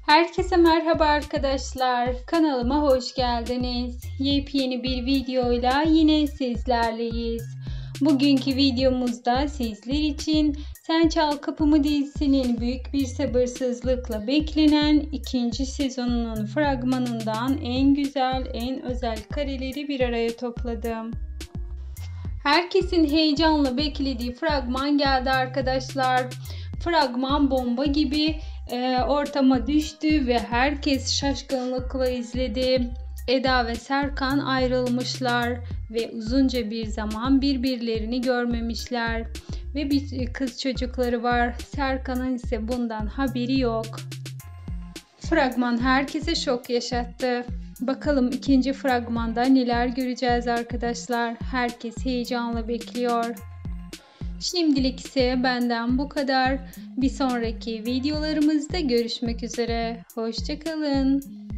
Herkese merhaba arkadaşlar. Kanalıma hoş geldiniz. Yepyeni bir videoyla yine sizlerleyiz. Bugünkü videomuzda sizler için Sen Çal Kapımı dizisinin büyük bir sabırsızlıkla beklenen ikinci sezonunun fragmanından en güzel, en özel kareleri bir araya topladım. Herkesin heyecanla beklediği fragman geldi arkadaşlar. Fragman bomba gibi ortama düştü ve herkes şaşkınlıkla izledi. Eda ve Serkan ayrılmışlar ve uzunca bir zaman birbirlerini görmemişler. Ve bir kız çocukları var. Serkan'ın ise bundan haberi yok. Fragman herkese şok yaşattı. Bakalım ikinci fragmanda neler göreceğiz arkadaşlar. Herkes heyecanla bekliyor. Şimdilik ise benden bu kadar. Bir sonraki videolarımızda görüşmek üzere. Hoşça kalın.